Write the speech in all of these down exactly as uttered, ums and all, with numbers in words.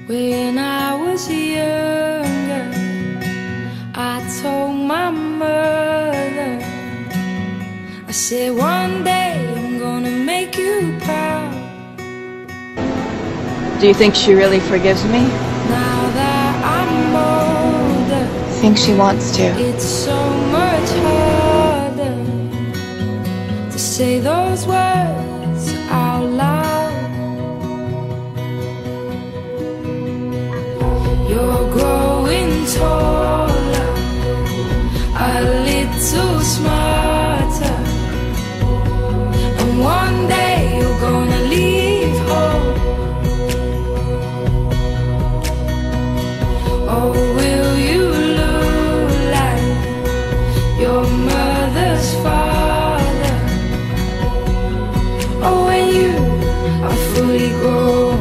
When I was younger, I told my mother, I said one day I'm gonna make you proud. Do you think she really forgives me? Now that I'm older, I think she wants to. it's so much harder to say those words out loud. You're growing taller, a little smarter, and one day you're gonna leave home. Or will you look like your mother's father? Oh, when you are fully grown.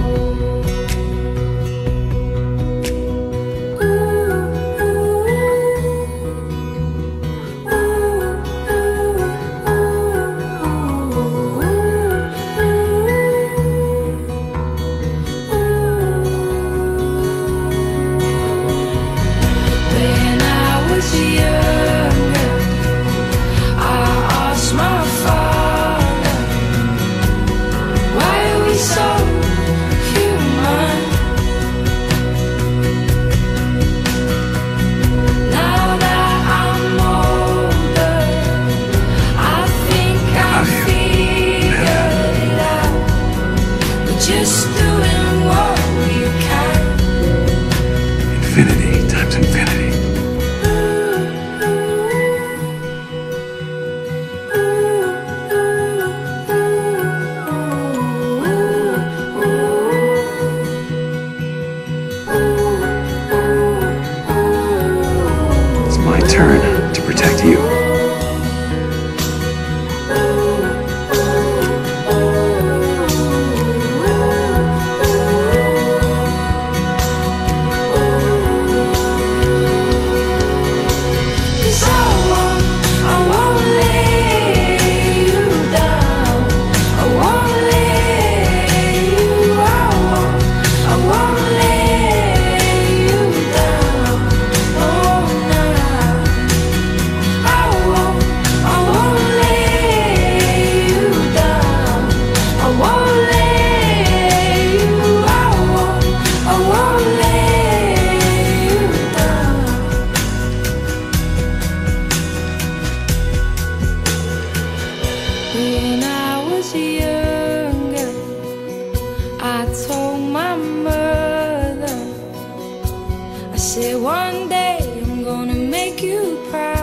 Just doing what we can. Infinity times infinity. It's my turn to protect you. When I was younger, I told my mother, I said one day I'm gonna make you proud.